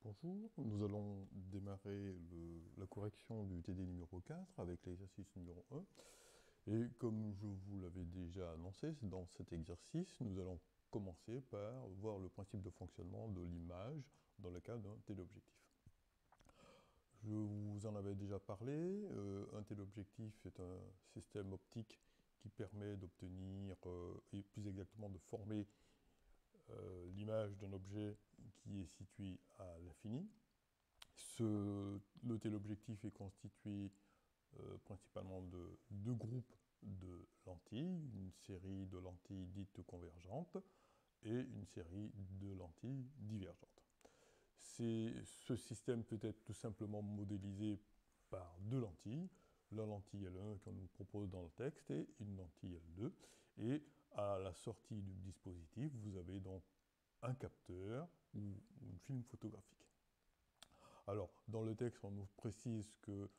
Bonjour, nous allons démarrer la correction du TD numéro 4 avec l'exercice numéro 1. Et comme je vous l'avais déjà annoncé, dans cet exercice, nous allons commencer par voir le principe de fonctionnement de l'image dans le cas d'un téléobjectif. Je vous en avais déjà parlé, un téléobjectif est un système optique qui permet d'obtenir, et plus exactement de former l'image d'un objet qui est situé à l'infini. Le téléobjectif est constitué principalement de deux groupes de lentilles, une série de lentilles dites convergentes et une série de lentilles divergentes. Ce système peut être tout simplement modélisé par deux lentilles, la lentille L1 qu'on nous propose dans le texte et une lentille L2. Et à la sortie du dispositif, vous avez donc un capteur ou une film photographique. Alors, dans le texte, on nous précise que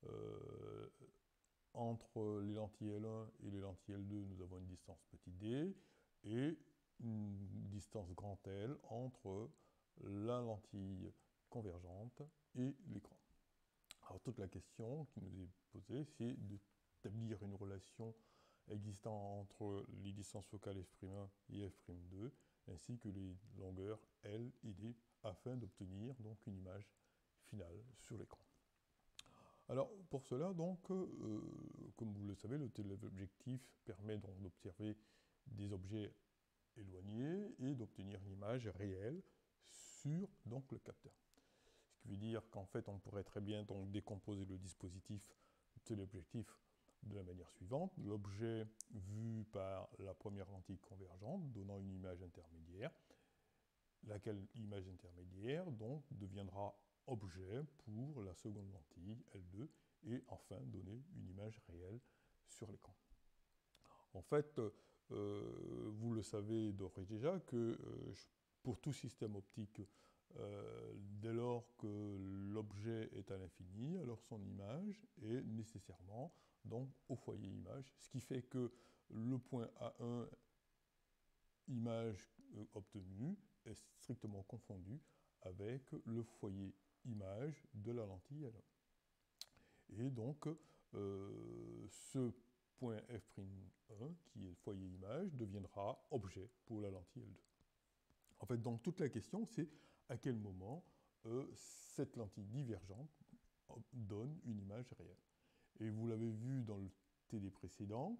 entre les lentilles L1 et les lentilles L2, nous avons une distance petit d et une distance grand L entre la lentille convergente et l'écran. Alors, toute la question qui nous est posée, c'est d'établir une relation existant entre les distances focales f'1 et f'2, ainsi que les longueurs L et D, afin d'obtenir donc une image finale sur l'écran. Alors pour cela, donc, comme vous le savez, le téléobjectif permet donc d'observer des objets éloignés et d'obtenir une image réelle sur donc, le capteur. Ce qui veut dire qu'en fait, on pourrait très bien donc, décomposer le dispositif téléobjectif de la manière suivante. L'objet vu par la première lentille convergente, donnant une image intermédiaire, laquelle image intermédiaire donc, deviendra objet pour la seconde lentille, L2, et enfin donner une image réelle sur l'écran. En fait, vous le savez d'ores et déjà que pour tout système optique, dès lors que l'objet est à l'infini, alors son image est nécessairement donc, au foyer image, ce qui fait que le point A1, image obtenue, est strictement confondu avec le foyer image de la lentille L1. Et donc, ce point f'1, qui est le foyer image, deviendra objet pour la lentille L2. En fait, donc, toute la question, c'est à quel moment cette lentille divergente donne une image réelle. Et vous l'avez vu dans le TD précédent,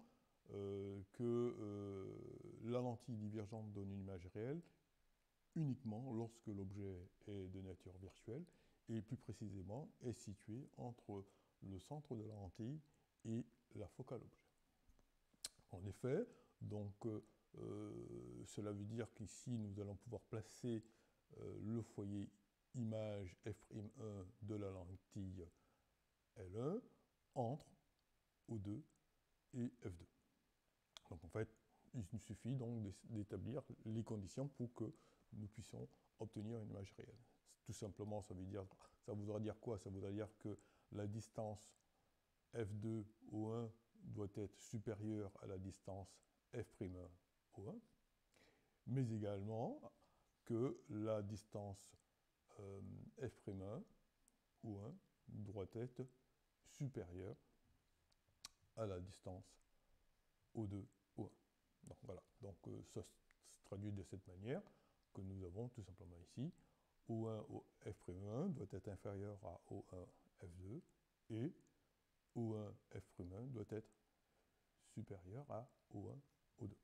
que la lentille divergente donne une image réelle uniquement lorsque l'objet est de nature virtuelle et plus précisément est situé entre le centre de la lentille et la focale objet. En effet, donc, cela veut dire qu'ici nous allons pouvoir placer le foyer image f'1 de la lentille L1 entre O2 et F2. Donc en fait, il nous suffit donc d'établir les conditions pour que nous puissions obtenir une image réelle. Tout simplement, ça voudra dire quoi? Ça voudra dire que la distance f2 O1 doit être supérieure à la distance f'1 O1, mais également que la distance f'1 O1 doit être supérieure à la distance O2 O1. Donc voilà, donc ça se traduit de cette manière que nous avons tout simplement ici. O1 F'1 doit être inférieur à O1 F2 et O1 F'1 doit être supérieur à O1 O2.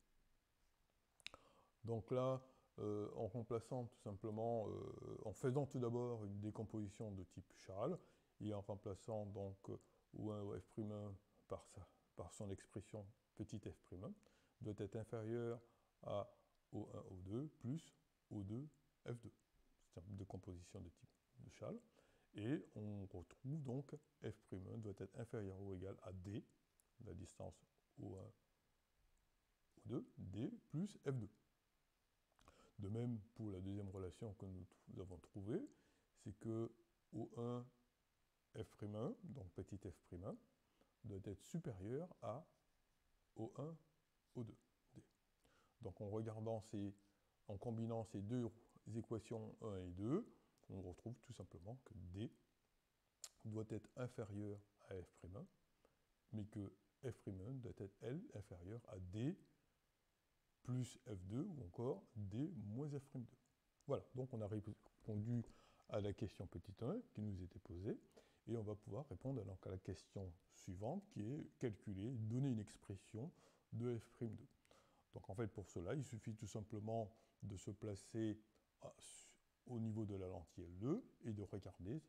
Donc là, en remplaçant tout simplement, en faisant tout d'abord une décomposition de type Chasles et en remplaçant donc O1 F'1 par son expression petit f', doit être inférieur à O1, O2 plus O2, F2. C'est une décomposition de type de Chasles. Et on retrouve donc f' doit être inférieur ou égal à D, la distance O1, O2, D plus F2. De même, pour la deuxième relation que nous avons trouvée, c'est que O1, F', donc petit f', doit être supérieur à O1, O2, D. Donc en combinant ces deux équations 1 et 2, on retrouve tout simplement que D doit être inférieur à F'1, mais que F'1 doit être, elle, inférieur à D plus F2 ou encore D moins F'2. Voilà, donc on a répondu à la question petit 1 qui nous était posée, et on va pouvoir répondre donc à la question suivante qui est calculer, donner une expression de F'2. Donc en fait pour cela, il suffit tout simplement de se placer au niveau de la lentille L2 et de regarder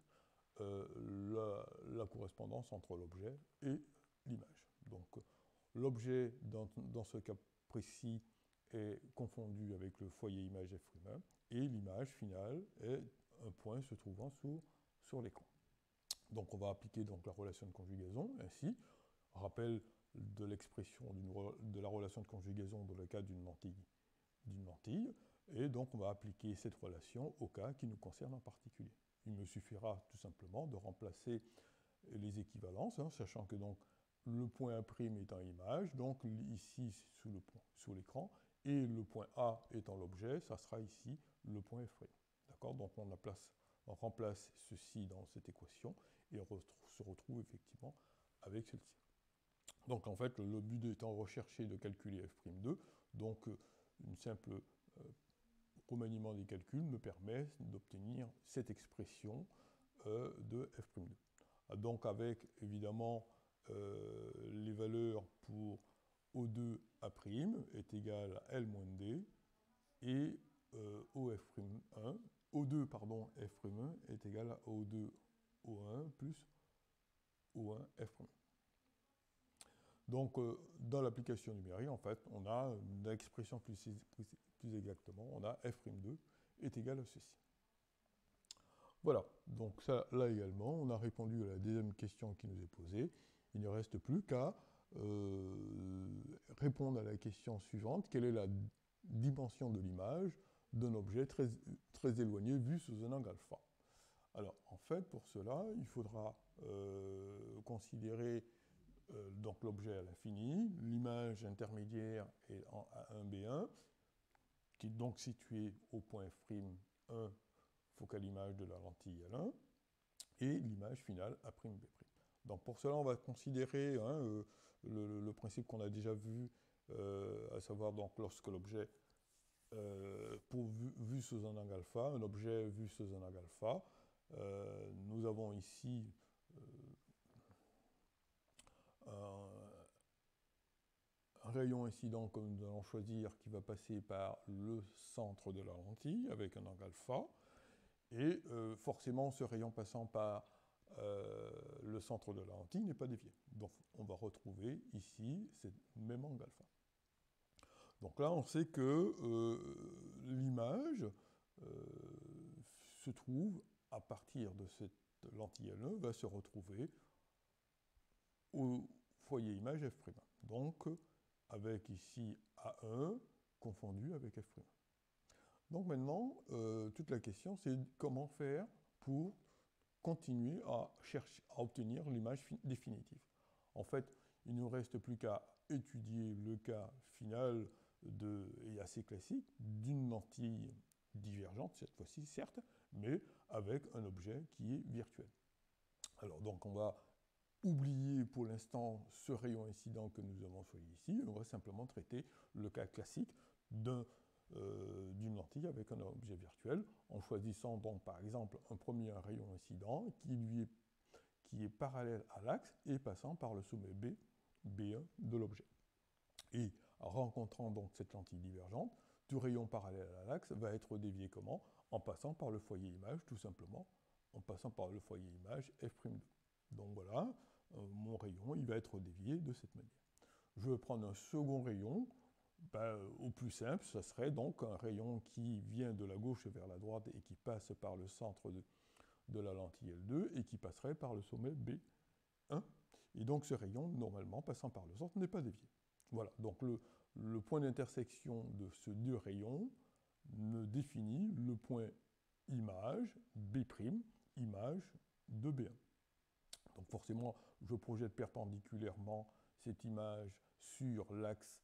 la correspondance entre l'objet et l'image. Donc l'objet dans ce cas précis est confondu avec le foyer image F'1 et l'image finale est un point se trouvant sur l'écran. Donc on va appliquer donc la relation de conjugaison ainsi. Rappel de l'expression de la relation de conjugaison dans le cas d'une lentille, et donc on va appliquer cette relation au cas qui nous concerne en particulier. Il me suffira tout simplement de remplacer les équivalences, sachant que donc le point A' est en image, donc ici sous l'écran, et le point A étant l'objet, ça sera ici le point F'. D'accord? Donc on remplace ceci dans cette équation et on se retrouve effectivement avec celle-ci. Donc en fait, le but étant recherché de calculer F'2, donc une simple remaniement des calculs me permet d'obtenir cette expression de F'2. Donc avec évidemment les valeurs pour O2 A' est égal à L moins D et O2 F'1 est égal à O2 O1 plus O1 F'. Donc dans l'application numérique, en fait, on a une expression plus exactement, on a F'2 est égal à ceci. Voilà, donc ça, là également, on a répondu à la deuxième question qui nous est posée. Il ne reste plus qu'à répondre à la question suivante. Quelle est la dimension de l'image d'un objet très éloigné vu sous un angle alpha? Alors, en fait, pour cela, il faudra considérer donc l'objet à l'infini, l'image intermédiaire est en A1B1, qui est donc située au point F'1, focale image de la lentille L1, et l'image finale A'B'. Donc pour cela, on va considérer le principe qu'on a déjà vu, à savoir donc lorsque l'objet vu sous un angle alpha, un objet vu sous un angle alpha, nous avons ici un rayon incident que nous allons choisir qui va passer par le centre de la lentille avec un angle alpha. Et forcément, ce rayon passant par le centre de la lentille n'est pas dévié. Donc on va retrouver ici ce même angle alpha. Donc là, on sait que l'image se trouve, à partir de cette lentille L1, va se retrouver au foyer image F'. Donc avec ici A1 confondu avec F'. Donc maintenant, toute la question, c'est comment faire pour continuer à obtenir l'image définitive. En fait, il ne nous reste plus qu'à étudier le cas final et assez classique d'une lentille divergente, cette fois-ci, certes, mais avec un objet qui est virtuel. Alors, donc, on va oublier pour l'instant ce rayon incident que nous avons choisi ici, on va simplement traiter le cas classique d'une lentille avec un objet virtuel, en choisissant donc par exemple un premier rayon incident qui est parallèle à l'axe et passant par le sommet B1 de l'objet. Et en rencontrant donc cette lentille divergente, tout rayon parallèle à l'axe va être dévié comment? En passant par le foyer image, tout simplement, en passant par le foyer image F'2. Donc voilà, mon rayon, il va être dévié de cette manière. Je vais prendre un second rayon. Au plus simple, ça serait donc un rayon qui vient de la gauche vers la droite et qui passe par le centre de la lentille L2 et qui passerait par le sommet B1. Et donc ce rayon, normalement, passant par le centre, n'est pas dévié. Voilà, donc le point d'intersection de ces deux rayons me définit le point image B', image de B1. Donc forcément, je projette perpendiculairement cette image sur l'axe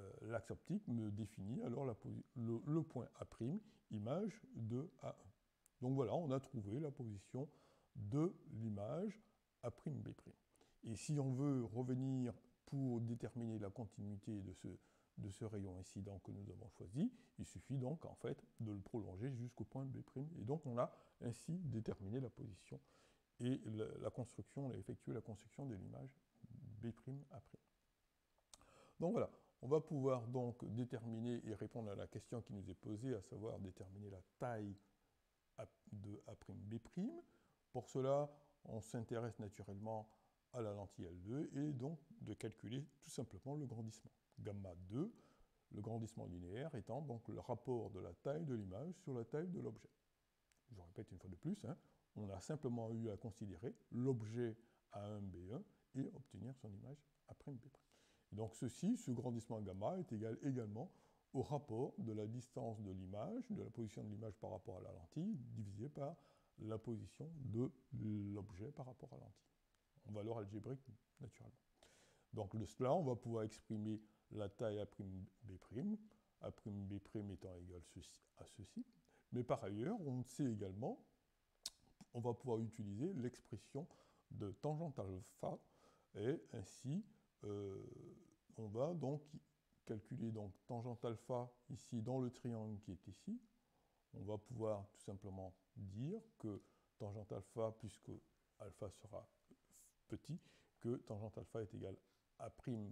optique, me définit alors le point A', image de A1. Donc voilà, on a trouvé la position de l'image A'B'. Et si on veut revenir pour déterminer la continuité de ce rayon incident que nous avons choisi, il suffit donc en fait de le prolonger jusqu'au point B'. Et donc on a ainsi déterminé la position et la construction, on a effectué la construction de l'image B'A'. Donc voilà, on va pouvoir donc déterminer et répondre à la question qui nous est posée, à savoir déterminer la taille de A'B'. Pour cela, on s'intéresse naturellement à la lentille L2 et donc de calculer tout simplement le grandissement. Gamma 2, le grandissement linéaire étant donc le rapport de la taille de l'image sur la taille de l'objet. Je répète une fois de plus, on a simplement eu à considérer l'objet A1B1 et obtenir son image A'B'. Donc ce grandissement gamma est égal également au rapport de la distance de l'image, de la position de l'image par rapport à la lentille, divisé par la position de l'objet par rapport à la lentille, en valeur algébrique naturellement. Donc de cela, on va pouvoir exprimer la taille A'B', A'B' étant égal à ceci. Mais par ailleurs, on sait également, on va pouvoir utiliser l'expression de tangente alpha, et ainsi, on va donc calculer donc tangente alpha ici dans le triangle qui est ici. On va pouvoir tout simplement dire que tangente alpha, puisque alpha sera petit, que tangente alpha est égal à A'B',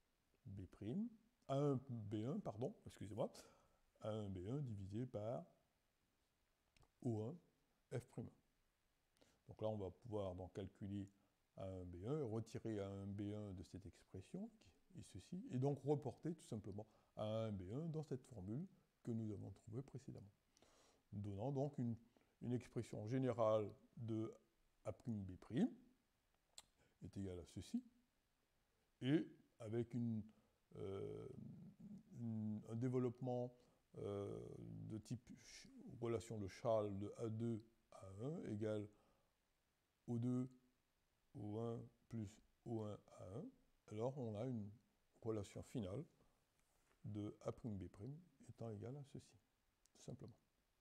A1B1, pardon, excusez-moi, A1B1 divisé par O1 F'. Donc là, on va pouvoir donc calculer A1B1, retirer A1B1 de cette expression, qui est ceci, et donc reporter tout simplement A1B1 dans cette formule que nous avons trouvée précédemment, donnant donc une expression générale de A'B' est égale à ceci, et avec un développement de type relation de Charles de A2 à A1 égale O2, O1 plus O1 à 1, alors on a une relation finale de A'B' étant égale à ceci, tout simplement.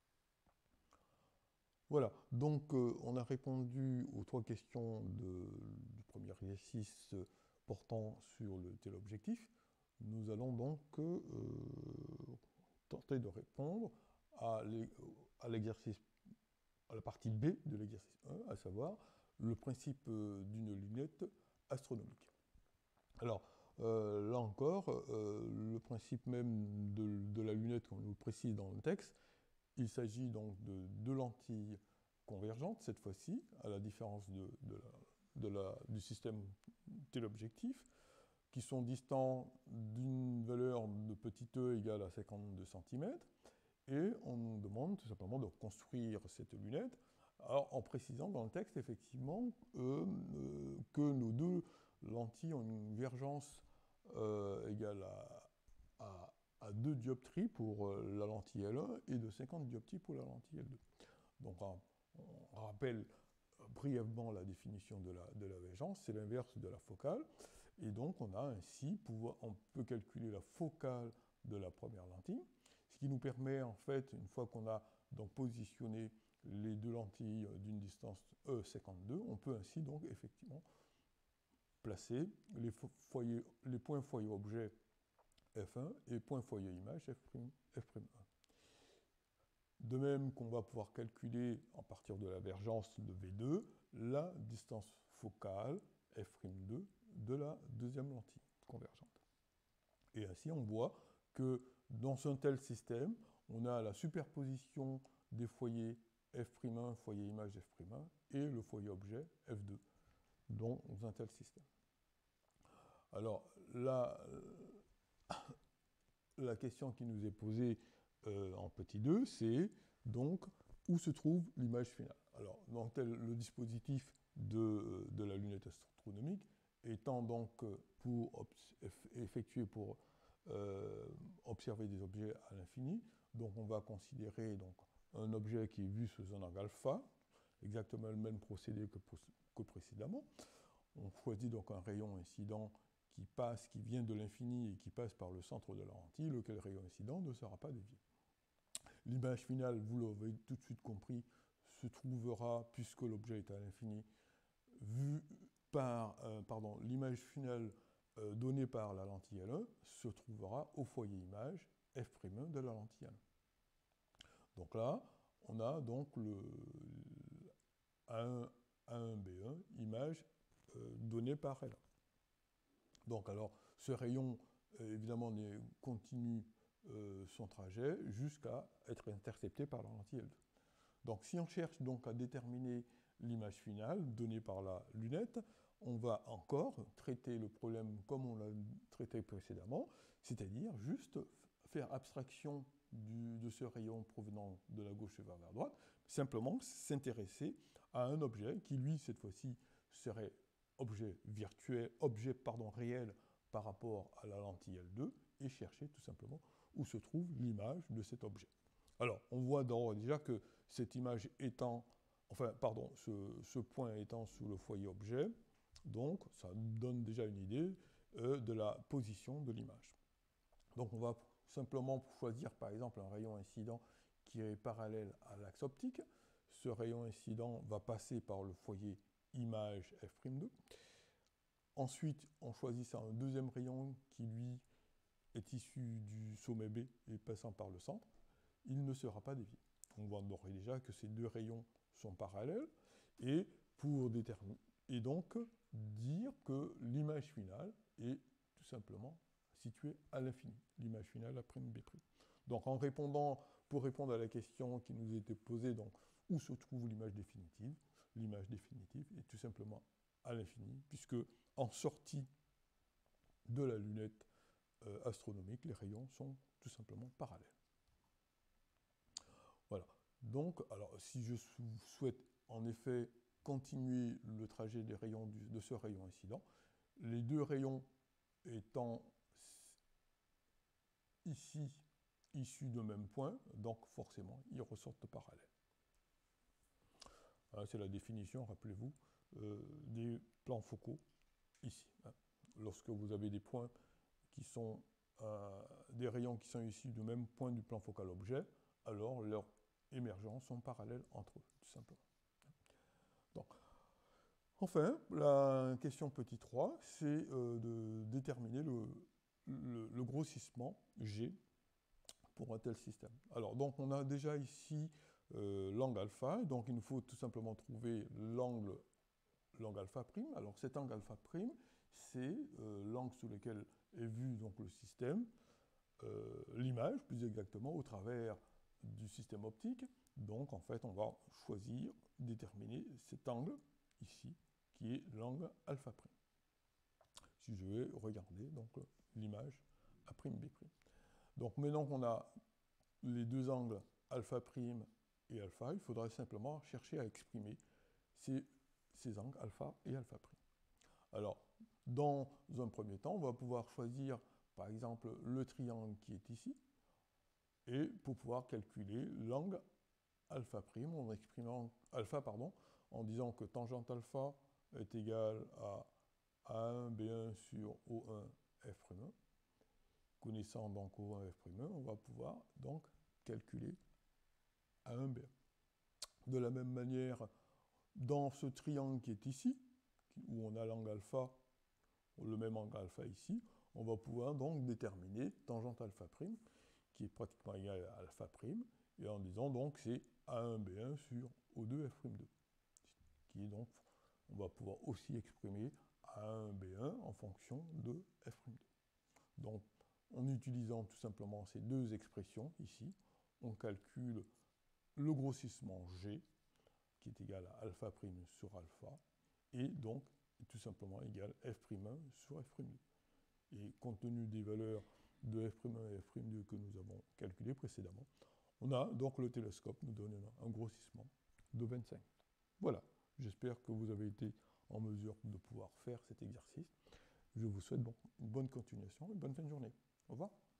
Voilà, donc on a répondu aux 3 questions du premier exercice portant sur le téléobjectif. Nous allons donc tenter de répondre à l'exercice, à la partie B de l'exercice 1, à savoir le principe d'une lunette astronomique. Alors, là encore, le principe même de la lunette, comme on nous le précise dans le texte, il s'agit donc de 2 lentilles convergentes, cette fois-ci, à la différence du système téléobjectif, qui sont distants d'une valeur de petit e égale à 52 cm, et on nous demande tout simplement de construire cette lunette, alors, en précisant dans le texte, effectivement, que nos 2 lentilles ont une divergence égale à 2 dioptries pour la lentille L1 et de 50 dioptries pour la lentille L2. Donc, on rappelle brièvement la définition de la divergence, c'est l'inverse de la focale, et donc on a ainsi, on peut calculer la focale de la première lentille, ce qui nous permet, en fait, une fois qu'on a donc positionné les 2 lentilles d'une distance E52, on peut ainsi donc effectivement placer les points foyer objet F1 et points foyer image F'1. De même qu'on va pouvoir calculer, à partir de la divergence de V2, la distance focale F'2 de la deuxième lentille convergente. Et ainsi, on voit que dans un tel système, on a la superposition des foyers F'1, foyer image F'1, et le foyer objet F2, dans un tel système. Alors, là, la question qui nous est posée en petit 2, c'est donc où se trouve l'image finale. Alors, dans le dispositif de la lunette astronomique, étant donc effectué pour observer des objets à l'infini, donc on va considérer donc, un objet qui est vu sous un angle alpha, exactement le même procédé que précédemment. On choisit donc un rayon incident qui vient de l'infini et qui passe par le centre de la lentille, lequel rayon incident ne sera pas dévié. L'image finale, vous l'avez tout de suite compris, se trouvera, puisque l'objet est à l'infini, vu par, l'image finale donnée par la lentille L1 se trouvera au foyer image f' de la lentille L1. Donc là, on a donc le A1, A1B1, image donnée par L1. Donc alors, ce rayon, évidemment, continue son trajet jusqu'à être intercepté par la lentille L2. Donc si on cherche donc à déterminer l'image finale donnée par la lunette, on va encore traiter le problème comme on l'a traité précédemment, c'est-à-dire juste faire abstraction de ce rayon provenant de la gauche vers la droite, simplement s'intéresser à un objet qui, lui, cette fois-ci, serait objet virtuel, réel par rapport à la lentille L2 et chercher tout simplement où se trouve l'image de cet objet. Alors, on voit déjà que cette image étant, ce point étant sous le foyer objet, donc ça donne déjà une idée de la position de l'image. Donc on va simplement choisir par exemple un rayon incident qui est parallèle à l'axe optique. Ce rayon incident va passer par le foyer image f'2. Ensuite, en choisissant un deuxième rayon qui lui est issu du sommet B et passant par le centre, il ne sera pas dévié. On voit déjà que ces deux rayons sont parallèles et donc dire que l'image finale est tout simplement située à l'infini, l'image finale A'B'. Donc pour répondre à la question qui nous était posée, donc où se trouve l'image définitive est tout simplement à l'infini, puisque en sortie de la lunette astronomique, les rayons sont tout simplement parallèles. Voilà. Donc, alors, si je souhaite en effet continuer le trajet des rayons de ce rayon incident, les deux rayons étant ici issus d'un même point, donc forcément, ils ressortent parallèles. Voilà, c'est la définition, rappelez-vous, des plans focaux ici. Hein. Lorsque vous avez des points qui sont des rayons qui sont issus du même point du plan focal objet, alors leurs émergents sont parallèles entre eux, tout simplement. Donc, enfin, la question petit 3, c'est de déterminer le grossissement G pour un tel système. Alors, donc, on a déjà ici l'angle alpha, donc il nous faut tout simplement trouver l'angle alpha prime. Alors, cet angle alpha prime, c'est l'angle sous lequel est vu donc, le système, l'image plus exactement, au travers du système optique. Donc, en fait, on va choisir, déterminer cet angle, ici, qui est l'angle alpha prime. Si je vais regarder donc l'image A'B'. Donc, maintenant qu'on a les deux angles alpha prime et alpha, il faudrait simplement chercher à exprimer ces angles alpha et alpha prime. Alors, dans un premier temps, on va pouvoir choisir, par exemple, le triangle qui est ici, et pour pouvoir calculer l'angle alpha prime en exprimant alpha, en disant que tangente alpha est égale à A1 B1 sur O1 F'1. Connaissant donc O1 F'1, on va pouvoir donc calculer A1 B1. De la même manière, dans ce triangle qui est ici, où on a l'angle alpha, le même angle alpha ici, on va pouvoir donc déterminer tangente alpha prime, qui est pratiquement égal à alpha prime, et en disant donc c'est A1B1 sur O2 F'2, qui est donc, on va pouvoir aussi exprimer A1B1 en fonction de F'2. Donc, en utilisant tout simplement ces deux expressions ici, on calcule le grossissement G, qui est égal à alpha prime sur alpha, et donc est tout simplement égal à F'1 sur F'2. Et compte tenu des valeurs de F'1 et F'2 que nous avons calculées précédemment, on a donc le télescope nous donne un grossissement de 25. Voilà, j'espère que vous avez été en mesure de pouvoir faire cet exercice. Je vous souhaite une bonne continuation et une bonne fin de journée. Au revoir.